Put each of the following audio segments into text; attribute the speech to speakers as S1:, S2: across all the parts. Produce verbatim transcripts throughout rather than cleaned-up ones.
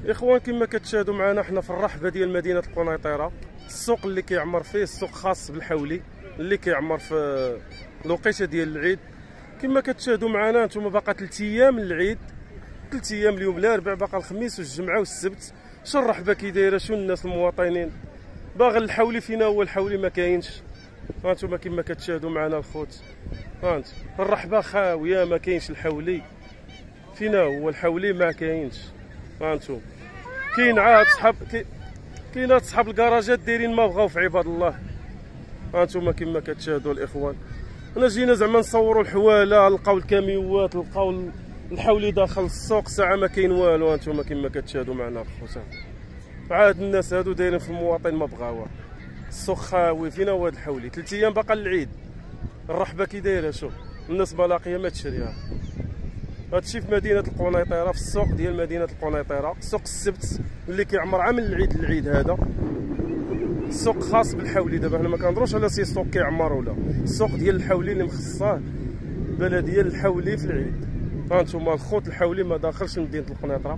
S1: اخوان كما كتشاهدوا معنا حنا في الرحبه ديال مدينه القنيطره، السوق اللي كيعمر فيه السوق خاص بالحولي اللي كيعمر في الوقيته ديال العيد. كما كتشاهدوا معنا نتوما باقا ثلاث ايام العيد، ثلاث ايام اليوم الاربعاء باقا الخميس والجمعه والسبت. شنو الرحبه كي دايره، شنو الناس المواطنين باغي الحولي فينا هو الحولي ما كاينش. هانتوما كما كتشاهدوا معنا الخوت، هانت الرحبه خاويه ما كاينش الحولي فينا هو الحولي ما كاينش. هانتوما كاين عاد صحاب كاين صحاب الكراجات دايرين ما بغاو في عباد الله. هانتوما كما كتشاهدوا الاخوان، انا جينا زعما نصوروا الحواله، لقاو الكاميوات، لقاو الحولي داخل السوق ساعه ما كاين والو. هانتوما كما كتشاهدوا معنا الخوت، عاد الناس هادو دايرين في المواطن ما بغاوها، السوق خاوي فينا هو هاد الحولي. ثلاث ايام باقا للعيد، الرحبه كي دايره شوف الناس بالاقيه ما تشريها. هادشي في مدينه القنيطره، في السوق ديال مدينه القنيطره، سوق السبت اللي كيعمر عام العيد للعيد. هذا السوق خاص بالحولي. دابا حنا ما كنهضروش على سي سوق كيعمر ولا السوق ديال الحولي اللي مخصصاه بلديه الحولي في العيد. هانتوما الخوت الحولي ما داخلش مدينه القنيطره،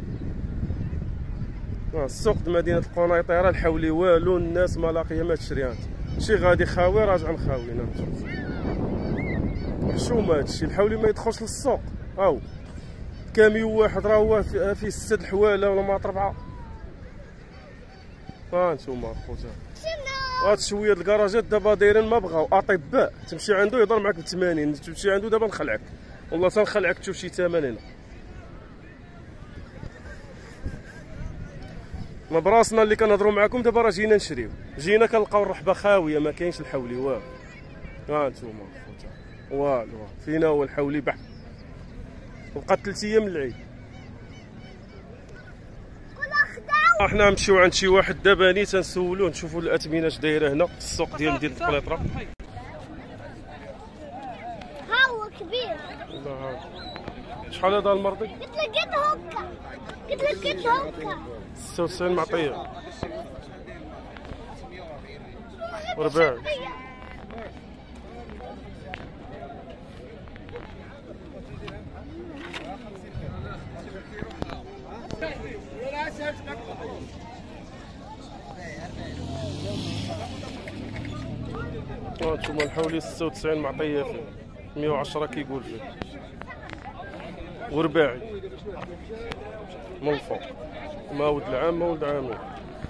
S1: السوق د مدينه القنيطره الحولي والو، الناس ما لاقيه ما تشري. شي غادي خاوي راجع مخاويين. حشومه هادشي، الحولي ما يدخلش للسوق. هاو كاميو واحد راه هو فيه ست حواله ولا ما ربعه. ها انتوما خوتي هاد شويه د الكراجات دابا دايرين ما بغاو اطباء، تمشي عنده يهضر معاك ب ثمانين، تمشي عنده دابا نخلعك والله تنخلعك تشوف شي ثمن هنا. ما براسنا اللي كنهضروا معاكم دابا راه جينا نشريو، جينا كنلقاو الرحبه خاويه ما كاينش الحولي والو. ها انتوما خوتي والو فينا هو الحولي بحت، بقات ثلاث ايام للعيد. احنا نمشيو عند شي واحد دابا ني تنسولوه نشوفوا الاثمنه اش دايره هنا في السوق ديال مدينه القنيطره.
S2: ها هو كبير.
S1: شحال هذا المرضي؟
S2: قلت لك قد هكا، قلت لك قد هكا
S1: ستة وتسعين معطيه ورباع. هانتوما الحولي ستة وتسعين معطيه فيه، مية وعشرة كيقول فيه ورباعي من الفوق، ما ولد العام ما ولد عامين.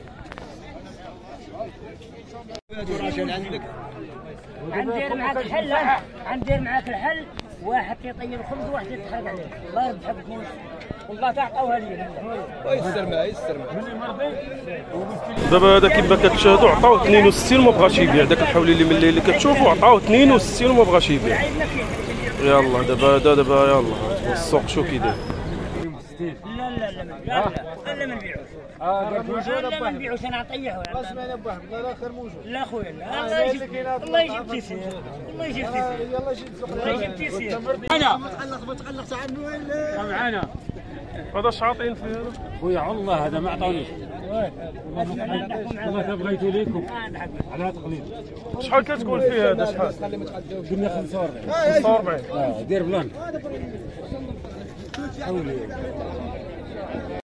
S3: غندير معاك الحل، غندير معاك الحل، واحد تيطيب الخبز وواحد يتحرق عليه. الله يربح بكم والله تعطوها لي.
S4: ويسر معاه يسر معاه.
S1: دابا هذا كما كتشاهدوا عطاوه اثنين وستين وما بغاش يبيع. داك الحولي اللي من الليل اللي كتشوفوا عطاوه اثنين وستين وما بغاش يبيع. يلا دابا هذا دابا يلا السوق شو كي داير.
S3: لا لا لا لا لا ما نبيعوش. اه لا ما نبيعوش، انا نطيحو.
S4: اسمعني ابو حمد الله الاخر موجود.
S3: لا خويا الله يجيب الله يجيب تيسير، الله يجيب تيسير،
S4: يلا جيب السوق
S3: الله يجيب تيسير.
S4: انا ما تقلق ما تقلقش عنه ولا
S3: معانا.
S1: هذا شاطين فيه هذا
S5: خويا والله هذا ما عطاونيش والله بغيتو ليكم على تقليد.
S1: شحال كتقول فيه هذا شحال؟
S5: قلنا خمسة وأربعين
S1: خمسة وأربعين.
S5: اه دير بلان حولي.